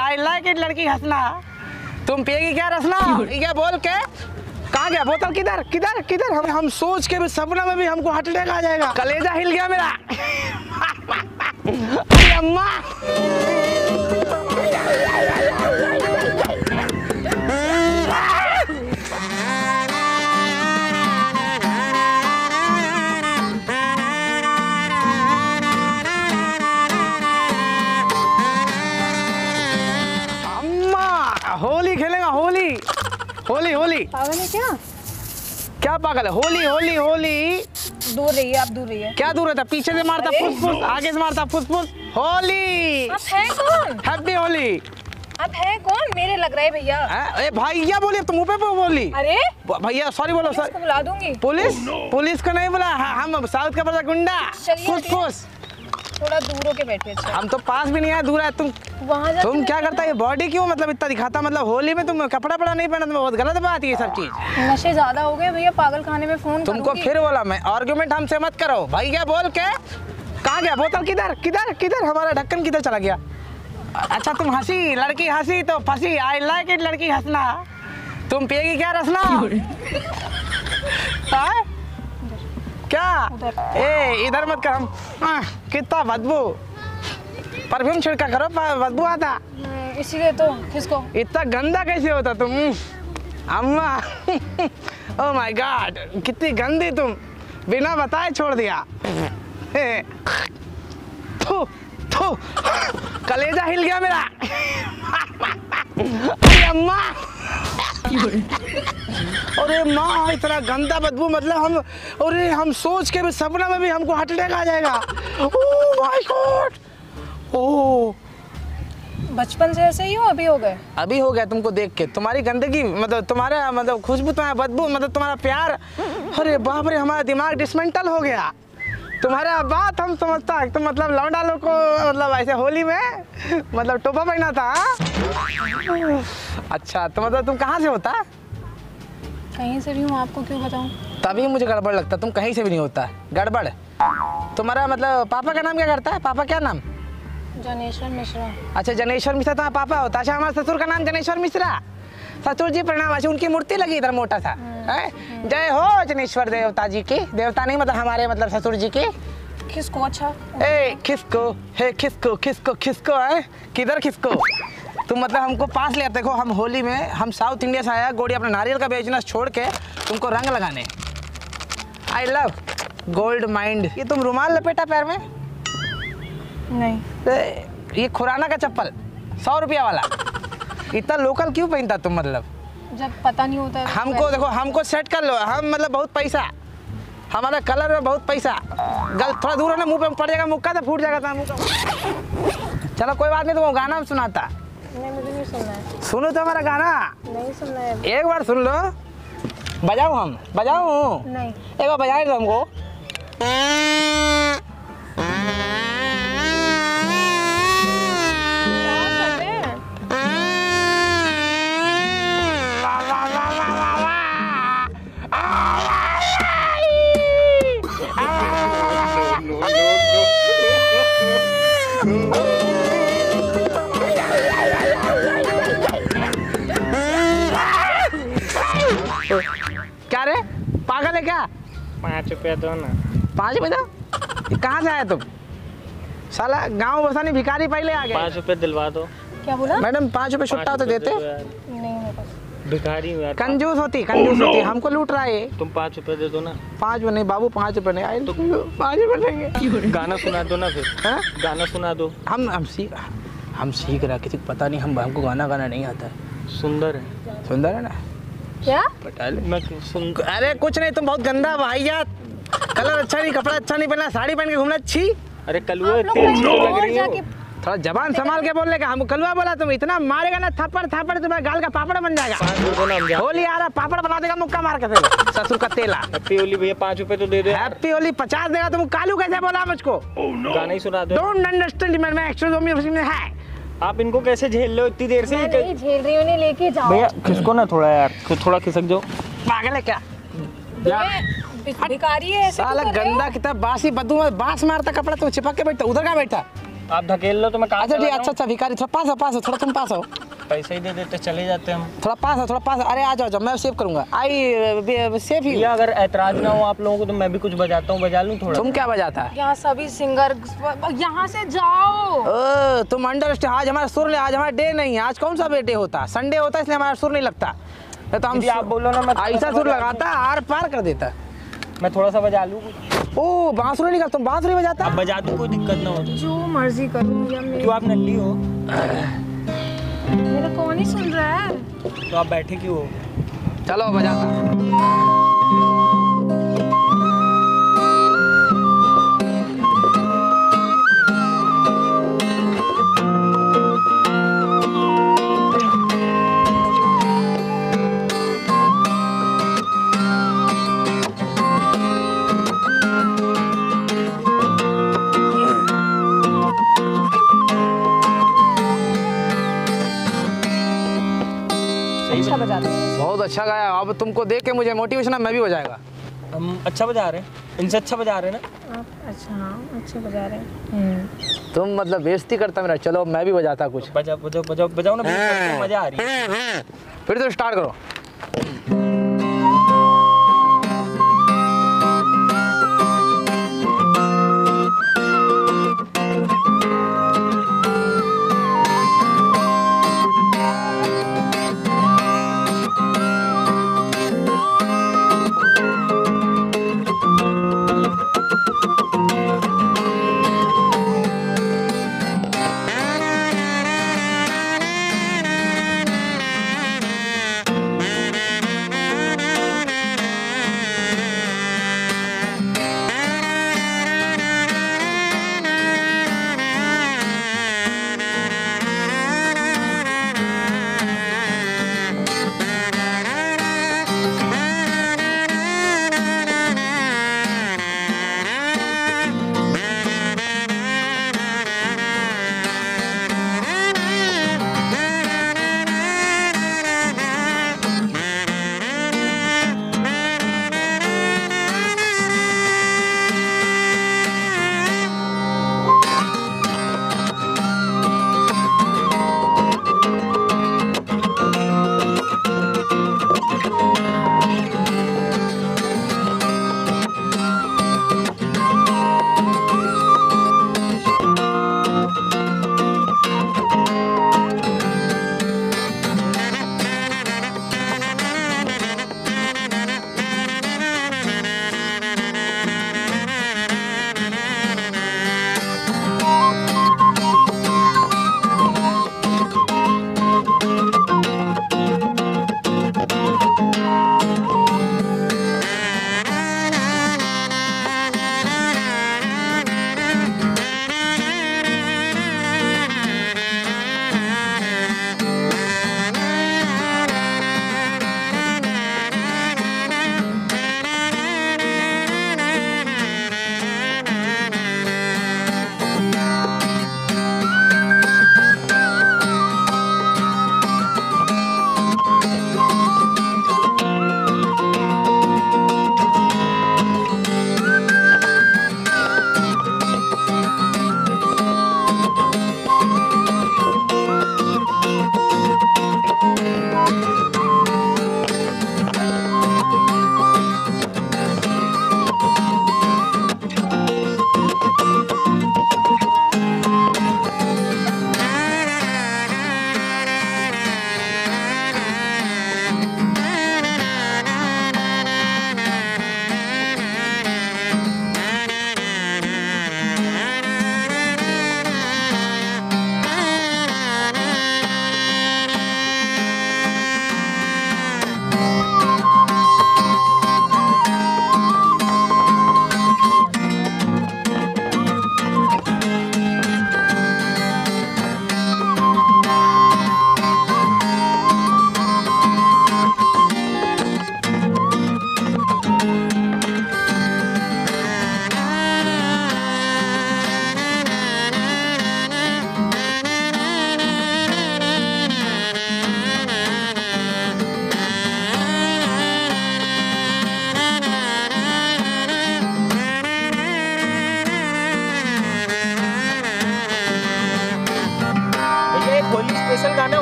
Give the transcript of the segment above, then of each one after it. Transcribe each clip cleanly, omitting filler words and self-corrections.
I like it लड़की हंसना। तुम पिएगी क्या रसना? ये बोल के कहाँ गया बोतल? किधर किधर किधर? हम सोच के भी सपना में भी हमको हार्ट अटैक आ जाएगा। कलेजा हिल गया मेरा। अरे अम्मा होली खेलेगा। होली होली होली। पागल है क्या? क्या पागल है? होली होली होली। दूर रहिए, आप दूर रहिए। क्या दूर रहता? पीछे से मारता फुस फुस, आगे से मारता फुस फुस। होली। आप हैं कौन? हैप्पी होली। आप हैं कौन? मेरे लग रहा है भैया। अरे भैया बोलिए, तुम मुँह पे बोली। अरे भैया सॉरी बोलो सर। पुलिस को बुला दूंगी। पुलिस को नहीं बुला, हम साउथ का बड़ा गुंडा। फुस फुस। थोड़ा दूर होके बैठे। अच्छा हम तो पास भी नहीं है, दूर है। तुम क्या करता है? बॉडी क्यों मतलब इतना दिखाता? मतलब होली में तुम कपड़ा पड़ा नहीं पहना, बहुत गलत बात है ये सब चीज। नशे ज्यादा हो गए भैया, पागल खाने में फोन तुमको फिर बोला मैं, आर्गुमेंट हमसे मत करो। भैया बोल के कहाँ गया बोतल? किधर किधर किधर? हमारा ढक्कन किधर चला गया? अच्छा तुम हंसी, लड़की हंसी तो फंसी। आई लाइक इट लड़की हंसना। तुम पिएगी क्या रसना? क्या ए इधर मत कर। हम कितना बदबू, परफ्यूम छिड़का करो, बदबू आता। इसीलिए तो किसको इतना गंदा कैसे होता तुम? अम्मा ओह माय गॉड, कितनी गंदी तुम, बिना बताए छोड़ दिया। थू थू, कलेजा हिल गया मेरा। अरे अम्मा, अरे माँ इतना गंदा बदबू, मतलब हम सोच के भी सपना में भी हमको हार्ट अटैक आ जाएगा। Oh my God. ओह बचपन से ऐसे ही हो? अभी हो गए? अभी हो गया तुमको देख के। तुम्हारी गंदगी मतलब तुम्हारा मतलब खुशबू, तुम्हारा बदबू, मतलब तुम्हारा प्यार। अरे बाप रे, हमारा दिमाग डिसमेंटल हो गया। तुम्हारा बात हम समझता है। तो मतलब लौंडा लोग को मतलब ऐसे होली में मतलब टोपा पहना था। अच्छा तो मतलब तुम कहाँ से होता? कहीं से भी हूँ, आपको क्यों बताऊँ? तभी मुझे गड़बड़ लगता, तुम कहीं से भी नहीं होता गड़बड़। तुम्हारा मतलब पापा का नाम क्या करता है? पापा क्या नाम? जनेश्वर मिश्रा। अच्छा जनेश्वर मिश्रा तुम्हारा पापा होता। अच्छा हमारे ससुर का नाम जनेश्वर मिश्रा। ससुर जी प्रणाम। अच्छा उनकी मूर्ति लगी इधर मोटा सा है। जय हो जनेश्वर देवता जी की। देवता नहीं मतलब हमारे मतलब ससुर जी की। किसको? अच्छा ए किसको है? किसको किसको किसको है? किधर किसको? तुम मतलब हमको पास ले। देखो हम होली में, हम साउथ इंडिया से आया गोड़ी अपना नारियल का बिजनेस छोड़ के तुमको रंग लगाने। I love gold mind. ये तुम रुमाल लपेटा पैर में? नहीं। ये खुराना का चप्पल 100 रुपया वाला, इतना लोकल क्यों पहनता तुम? मतलब जब पता नहीं होता है हमको देखो, हमको सेट कर लो। हम मतलब बहुत पैसा, हमारा कलर में बहुत पैसा। गल थोड़ा दूर है ना, मुंह पे पड़ जाएगा, मुक्का तो फूट जाएगा मुंह का। चलो कोई बात नहीं, तुमको गाना सुनाता। नहीं मुझे नहीं सुनना है। सुनो तो हमारा गाना। नहीं सुनना है। एक बार सुन लो। बजाऊं? हम बजाऊं? नहीं। एक बार बजाए दो हमको। क्या रे पागल है क्या? 5 रुपया दो ना। 5 रुपये दो? कहाँ से आया तुम? साला गांव बसानी भिखारी पहले आ गए। 5 रुपये दिलवा दो। क्या बोला? मैडम 5 रुपये छुट्टा तो देते। नहीं मेरे पास। भिखारी हूँ यार। कंजूस होती, हमको लूट रहा है। तुम 5 रुपये दे दो ना। 5 रुपये नहीं बाबू, 5 रुपये नहीं आए तो 5 रुपये देंगे। गाना सुना दो ना फिर। हाँ? गाना सुना दो। हम सीख रहा, किसी को पता नहीं हमको गाना नहीं आता है। सुंदर है। सुंदर है ना? क्या? मैं सुन। अरे कुछ नहीं, तुम बहुत गंदा भैया। कलर अच्छा नहीं, कपड़ा अच्छा नहीं पहना, साड़ी पहन के घूमना अच्छी। अरे कलुआ इतनी अच्छी तो लग रही हो। थोड़ा जबान संभाल के बोलने का। हमको कलुआ बोला? तुम इतना मारेगा ना थप्पड़ तुम्हारे गाल का पापड़ बन जाएगा। 5 रुपये होली आ रहा, पापड़ बना देगा मुक्का मार के तेरे ससुर का तेला। हैप्पी होली भैया, 5 रुपये तो दे दो। हैप्पी होली 50 देगा। तुम कालू कैसे बोला मुझको? गाना ही सुना दो। डोंट अंडरस्टैंड मैं एक्चुअली में है। आप इनको कैसे झेल लो इतनी देर से? मैं नहीं झेल रही हूँ, लेके जाओ भैया खिसको ना थोड़ा यार, थोड़ा खिसक जाओ। पागल है क्या? भिखारी है ऐसे। साला गंदा कितना बासी बदबू में बांस मारता कपड़ा, तुम चिपक के बैठा। उधर कहाँ बैठा? आप धकेल लो तो मैं कहाँ अच्छा ठीक, चला अच्छा अच्छा भिखारी थोड़ा पास हो थोड़ा तुम पास हो, जाऊँ? पैसे ही दे देते चले जाते हम। थोड़ा पास अरे आ जाओ मैं सेव करूंगा। आई सेव ही। भैया अगर ऐतराज ना हो आप लोगों को तो मैं भी कुछ बजाता हूँ, बजा लूँ थोड़ा? तुम क्या बजाता है? यहाँ सभी सिंगर, यहाँ से जाओ। ओ तुम अंडरस्टैंड, आज हमारा सुर नहीं, आज हमारा डे नहीं है। आज कौन सा डे होता है? संडे होता है, इसलिए हमारा सुर नहीं लगता। तो हम दीदी आप बोलो ना, मैं ऐसा सुर लगाता है आर पार कर देता है। मैं थोड़ा सा बजा लूँ। ओ बांसुरी निकाल, तुम बांसुरी बजाता? अब बजा दूँ, कोई दिक्कत ना हो तो। जो मर्जी करूँ या क्यों आप नल्ली हो? मेरा कौन ही सुन रहा है। तो आप बैठे क्यों हो? चलो बजाता। अच्छा बजाते हो। बहुत अच्छा गाया। अब तुमको देख के मुझे मोटिवेशन है, मैं भी बजाएगा। हम अच्छा बजा रहे हैं, इनसे अच्छा बजा रहे हैं ना आप? अच्छा हाँ, अच्छे बजा रहे हैं। तुम मतलब बेइज्जती करता मेरा। चलो मैं भी बजाता कुछ। बजाओ ना, मजा आ रही है। फिर तो स्टार्ट करो।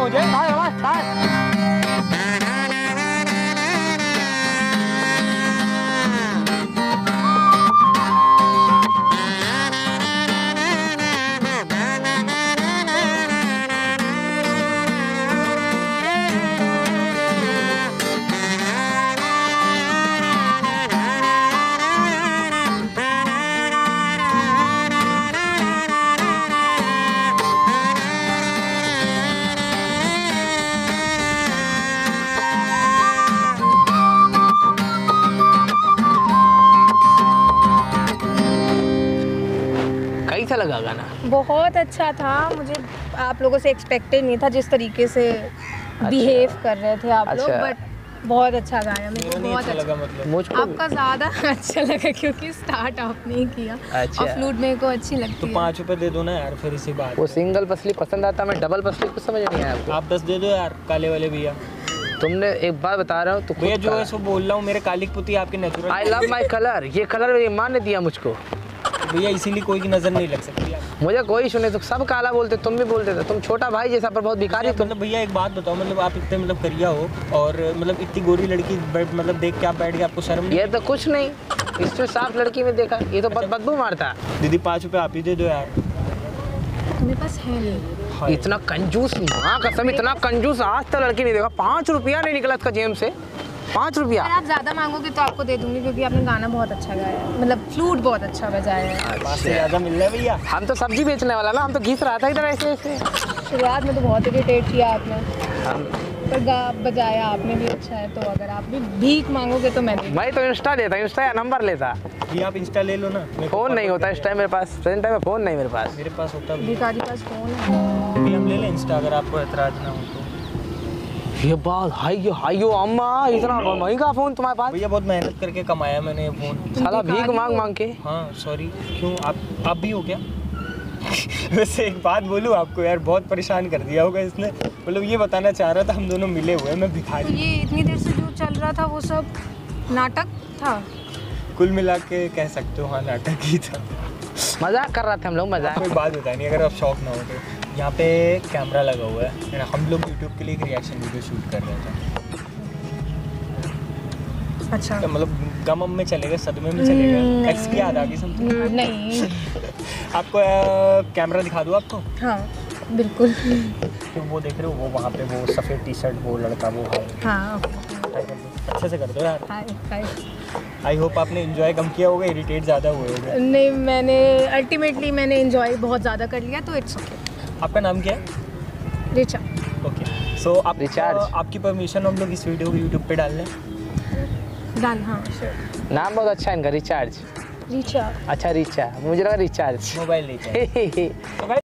हो जाए। कैसा लगा गाना? बहुत अच्छा था। मुझे आप लोगों से एक्सपेक्टेड नहीं था जिस तरीके से बिहेव कर रहे थे आप लोग, अच्छा। बट बहुत अच्छा गाया। मेरे को नहीं बहुत अच्छा लगा अच्छा मतलब। मुझको आपका ज़्यादा अच्छा लगा क्योंकि स्टार्ट आपने ही किया। अच्छा। और फ्लूट मेरे को अच्छी तो लगती है। 5 रुपए दे दो ना यार, फिर इसी बात। वो सिंगल पसली पसंद आता, मैं डबल पसली कुछ समझ नहीं आया आपको। आप 10 दे दो यार, काले वाले भैया। तुमने एक बात बता रहा हूँ तो भैया जो है सो बोल रहा हूँ, मेरे काली पुती आपके natural. I love my colour, ये कलर मेरी माँ ने दिया मुझको। भैया इसीलिए कोई की नजर नहीं लग सकती आप। मुझे कोई सुने तो सब काला बोलते, तुम भी बोलते थे। तुम छोटा भाई जैसा पर बहुत भिखारी तुम। मतलब भैया एक बात बताओ, मतलब आप इतने मतलब करिया हो और मतलब इतनी गोरी लड़की मतलब देख के आप बैठ गए, आपको शर्म नहीं? ये तो कुछ नहीं, इसमें साफ लड़की में देखा, ये तो बदबू मारता। दीदी 5 रुपए आप ही दे दो यार। मेरे पास है नहीं। हाँ। इतना कंजूस, माँ कसम इतना कंजूस आज तक लड़की नहीं देखा। 5 रुपया नहीं निकला इसका जेब से, 5 रुपया। अगर आप ज़्यादा मांगोगे तो आपको दे दूंगी क्योंकि आपने गाना बहुत अच्छा गाया है, मतलब फ्लूट बहुत अच्छा बजाया है। 5 से ज़्यादा मिल रहा है भैया। हम तो सब्जी बेचने वाला ना, हम तो घिस रहा था इधर ऐसे ऐसे। शुरुआत में तो बहुत इरिटेट किया आपने, हम पर गा बजाया आपने भी अच्छा है। तो अगर आप भी भीख मांगोगे तो मैं मैं तो इंस्टा लेता, इंस्टा या नंबर लेता। भैया आप इंस्टा ले लो ना। मेरे को फोन नहीं फॉरवर्ड होता कर इस टाइम मेरे पास, प्रेजेंट टाइम में फोन नहीं मेरे पास। मेरे पास होता भी। भिखारी पास फोन है। भैया हम ले लें इंस्टा, अगर आपको एतराज ना हो तो। ये बात हाइयो अम्मा, इतना महंगा फोन तुम्हारे पास? भैया बहुत मेहनत करके कमाया मैंने ये फ़ोन। साला भीख भिखारी मांग हो। मांग के। हाँ सॉरी, क्यों आप भी हो क्या? वैसे एक बात बोलूँ आपको यार, बहुत परेशान कर दिया होगा इसने। मतलब ये बताना चाह रहा था हम दोनों मिले हुए हैं, मैं तो भिखारी। ये इतनी देर से जो चल रहा था वो सब नाटक था। कुल मिला के कह सकते हो हाँ, नाटक ही था। मजाक कर रहा था हम लोग, मजाक। कोई बात बतानी अगर आप शौक ना हो तो। यहाँ पे कैमरा लगा हुआ है, हम लोग यूट्यूब के लिए एक रिएक्शन वीडियो शूट कर रहे थे। अच्छा। तो मतलब गम में चलेगा, सदमे में चलेगा, एक्स की याद आ गई समथिंग? नहीं। आपको कैमरा दिखा दूँ आपको? हाँ बिल्कुल। तो वो देख रहे हो, वो वहाँ पे वो सफ़ेद टी शर्ट, वो लड़का वो है। हाँ अच्छे से कर दो यार। हाय हाय। आई होप आपने एंजॉय कम किया होगा, इरिटेट ज़्यादा हुए होंगे। नहीं, मैंने अल्टीमेटली मैंने एंजॉय बहुत ज़्यादा कर लिया, तो इट्स ओके। आपका नाम क्या है? रिचा। ओके सो आप रिचार्ज। आपकी परमिशन हम लोग इस वीडियो को यूट्यूब पे डाल लें? डाल। हाँ श्योर। नाम बहुत अच्छा है इनका, रिचार्ज। रिचा। अच्छा रिचा, मुझे लगा रिचार्ज। Mobile recharge. तो